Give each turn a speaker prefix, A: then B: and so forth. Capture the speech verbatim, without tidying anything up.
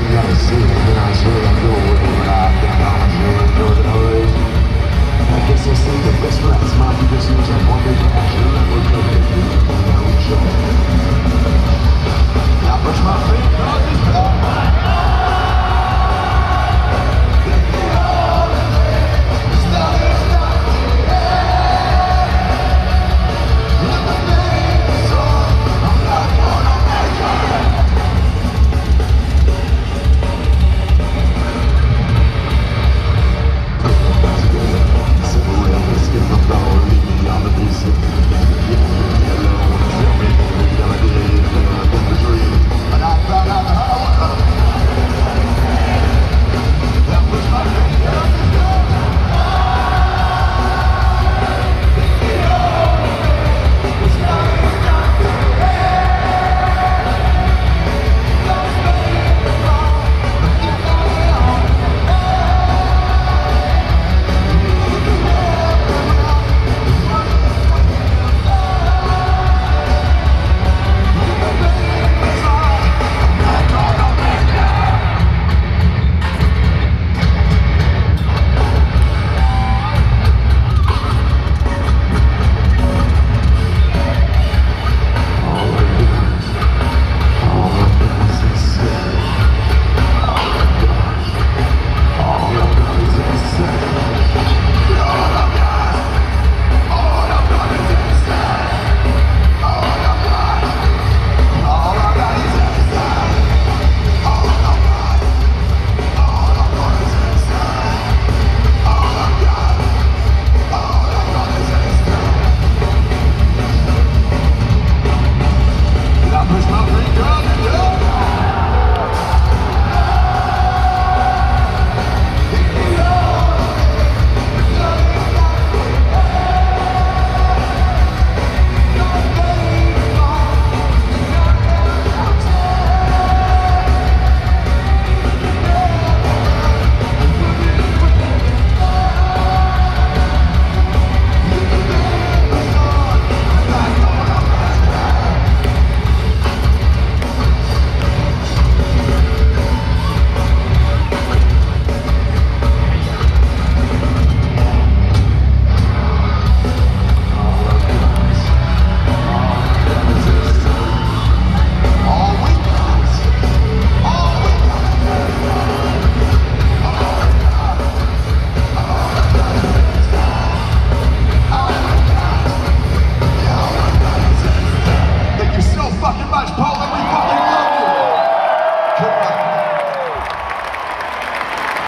A: gotta see it, and I swear I go with it, but I think I'm sure I know the hood. I guess I say the best friends, my biggest news, I want me back, you'll never come in, you know, I push my finger.